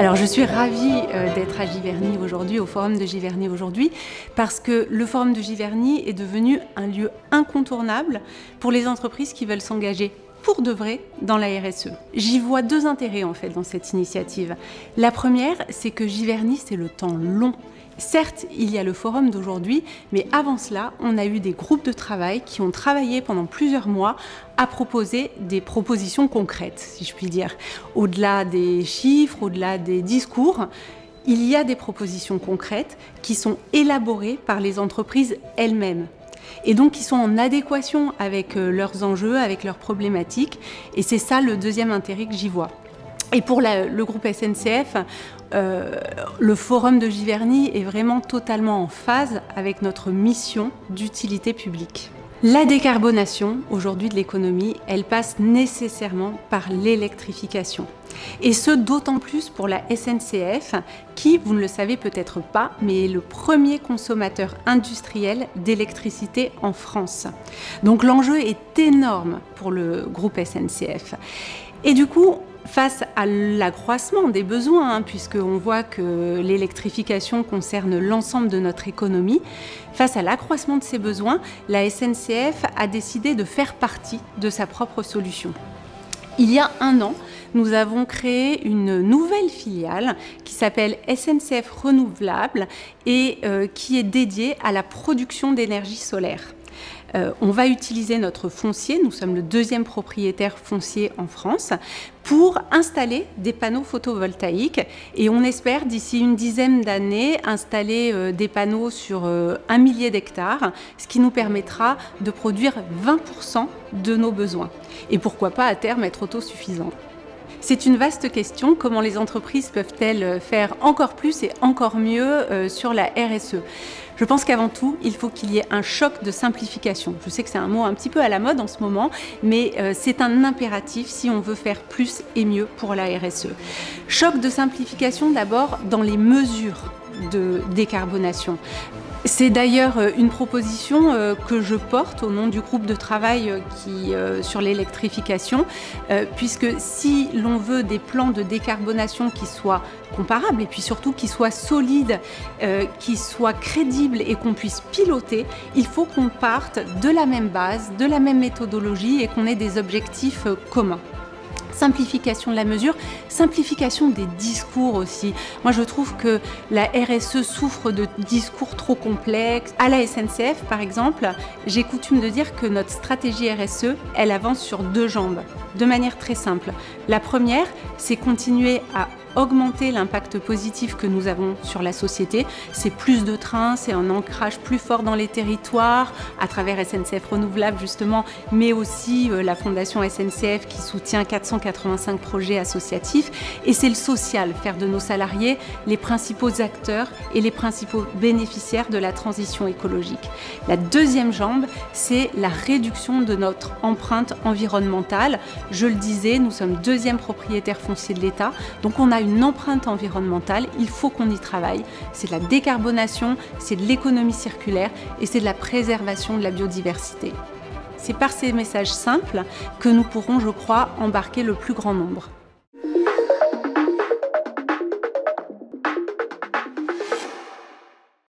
Alors je suis ravie d'être à Giverny aujourd'hui, au Forum de Giverny aujourd'hui, parce que le Forum de Giverny est devenu un lieu incontournable pour les entreprises qui veulent s'engager pour de vrai dans la RSE. J'y vois deux intérêts en fait dans cette initiative. La première, c'est que Giverny, c'est le temps long. Certes, il y a le forum d'aujourd'hui, mais avant cela, on a eu des groupes de travail qui ont travaillé pendant plusieurs mois à proposer des propositions concrètes, si je puis dire. Au-delà des chiffres, au-delà des discours, il y a des propositions concrètes qui sont élaborées par les entreprises elles-mêmes et donc qui sont en adéquation avec leurs enjeux, avec leurs problématiques. Et c'est ça le deuxième intérêt que j'y vois. Et pour le groupe SNCF, le forum de Giverny est vraiment totalement en phase avec notre mission d'utilité publique. La décarbonation, aujourd'hui de l'économie, elle passe nécessairement par l'électrification. Et ce, d'autant plus pour la SNCF, qui, vous ne le savez peut-être pas, mais est le premier consommateur industriel d'électricité en France. Donc l'enjeu est énorme pour le groupe SNCF. Et du coup, face à l'accroissement des besoins, puisqu'on voit que l'électrification concerne l'ensemble de notre économie, face à l'accroissement de ces besoins, la SNCF a décidé de faire partie de sa propre solution. Il y a un an, nous avons créé une nouvelle filiale qui s'appelle SNCF Renouvelable et qui est dédiée à la production d'énergie solaire. On va utiliser notre foncier, nous sommes le deuxième propriétaire foncier en France, pour installer des panneaux photovoltaïques et on espère d'ici une dizaine d'années installer des panneaux sur 1 millier d'hectares, ce qui nous permettra de produire 20% de nos besoins et pourquoi pas à terme être autosuffisants. C'est une vaste question, comment les entreprises peuvent-elles faire encore plus et encore mieux sur la RSE? Je pense qu'avant tout, il faut qu'il y ait un choc de simplification. Je sais que c'est un mot un petit peu à la mode en ce moment, mais c'est un impératif si on veut faire plus et mieux pour la RSE. Choc de simplification d'abord dans les mesures de décarbonation. C'est d'ailleurs une proposition que je porte au nom du groupe de travail sur l'électrification, puisque si l'on veut des plans de décarbonation qui soient comparables et puis surtout qui soient solides, qui soient crédibles et qu'on puisse piloter, il faut qu'on parte de la même base, de la même méthodologie et qu'on ait des objectifs communs. Simplification de la mesure, simplification des discours aussi. Moi, je trouve que la RSE souffre de discours trop complexes. À la SNCF, par exemple, j'ai coutume de dire que notre stratégie RSE, elle avance sur deux jambes, de manière très simple. La première, c'est continuer à augmenter l'impact positif que nous avons sur la société. C'est plus de trains, c'est un ancrage plus fort dans les territoires, à travers SNCF Renouvelable justement, mais aussi la Fondation SNCF qui soutient 485 projets associatifs. Et c'est le social, faire de nos salariés les principaux acteurs et les principaux bénéficiaires de la transition écologique. La deuxième jambe, c'est la réduction de notre empreinte environnementale. Je le disais, nous sommes deuxième propriétaire foncier de l'État, donc on a une empreinte environnementale, il faut qu'on y travaille. C'est de la décarbonation, c'est de l'économie circulaire et c'est de la préservation de la biodiversité. C'est par ces messages simples que nous pourrons, je crois, embarquer le plus grand nombre.